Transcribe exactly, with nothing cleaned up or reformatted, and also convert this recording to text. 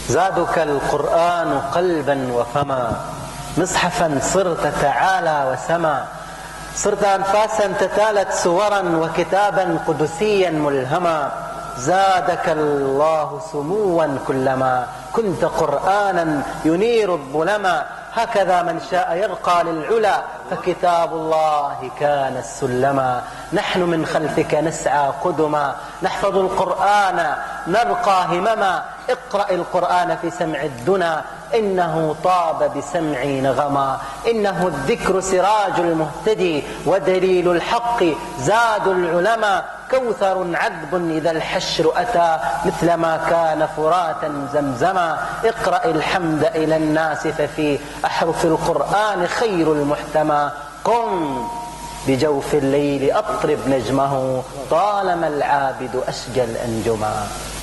زادك القرآن قلبا وفما، مصحفا صرت تعالى وسما، صرت أنفاسا تتالت سورا وكتابا قدسيا ملهما. زادك الله سموا كلما كنت قرآنا ينير الظلما. هكذا من شاء يرقى للعلا، فكتاب الله كان السلما. نحن من خلفك نسعى قدما، نحفظ القرآن نرقى همما. اقرأ القرآن في سمع الدنا، إنه طاب بسمعي نغما. إنه الذكر سراج المهتدي ودليل الحق زاد العلما. كوثر عذب إذا الحشر أتى مثلما كان فراتا زمزما. اقرأ الحمد إلى الناس ففي أحرف القرآن خير المحتمى. قم بجوف الليل أطرب نجمه، طالما العابد أشجى الأنجما.